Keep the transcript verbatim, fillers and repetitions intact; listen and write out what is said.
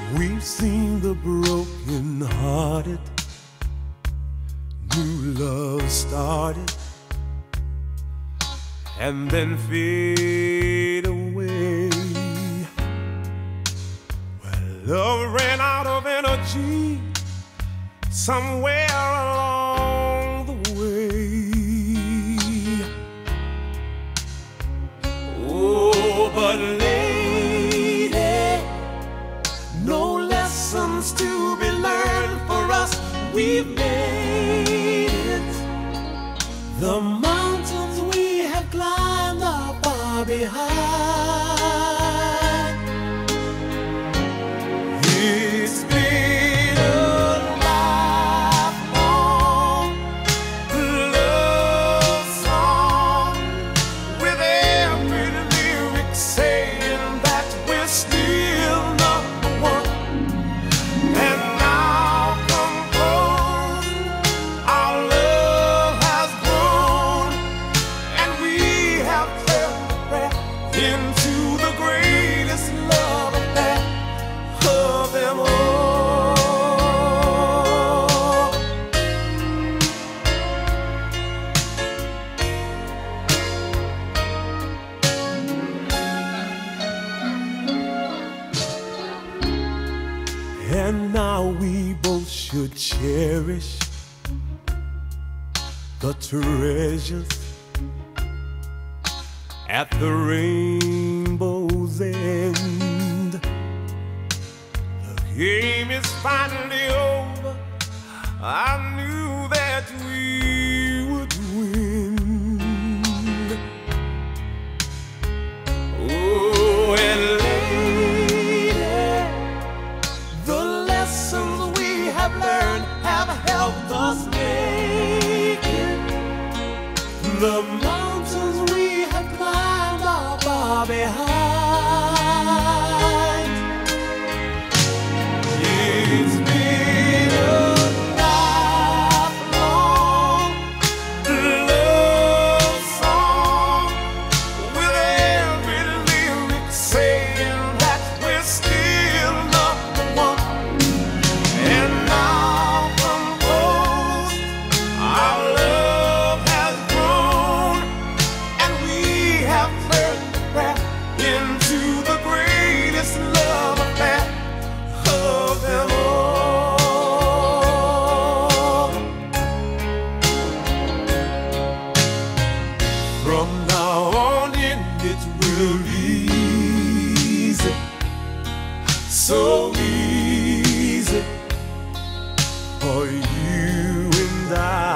We've seen the broken hearted, new love started, and then fade away. Well, love ran out of energy somewhere along the way. Oh, but lady, no lessons to be learned for us. We've made it. The mountains we have climbed are far behind. It's been a lifelong love song, with every lyric saying that we're still number one. And now composed, our love has grown, and we have progressed into the greatest love affair of them all. And now we both should cherish the treasures at the rainbow's end. The game is finally over. I knew that we would win. Oh, and lady, the lessons we have learned have helped us make it. The mountains we have climbed are far behind. It's been a lifelong love song, with every lyric saying that we're still number one. And now composed, our love has grown, and we have progressed into the greatest love affair of them all. From now on in, it will be easy, so easy for you and I.